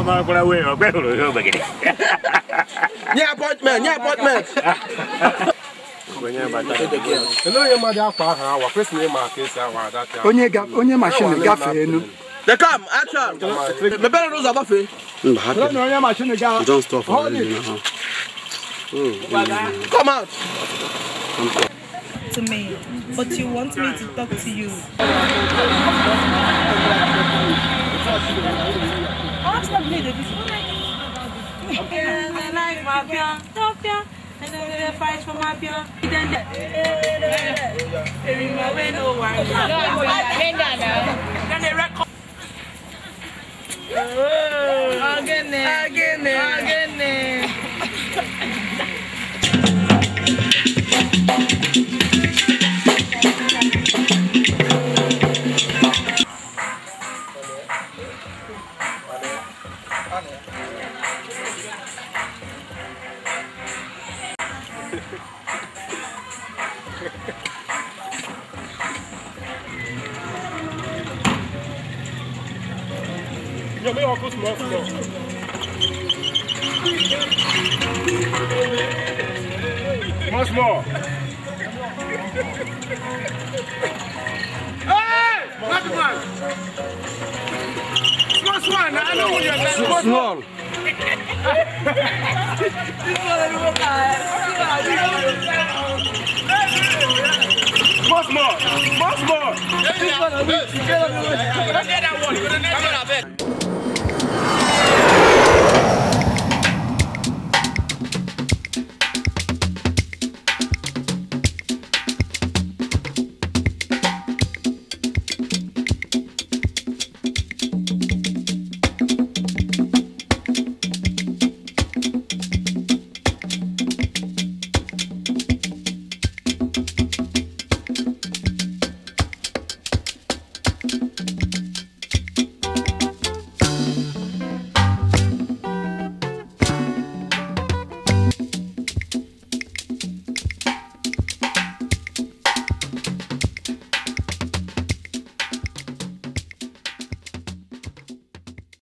Yeah, appointment. Onye machine gafee. They come, action. The better knows about it. Don't stop. Come out. To me, but you want me to talk to you. Once more. Hey! Batman! Small. I know what you're saying. Small. Small. Get that one.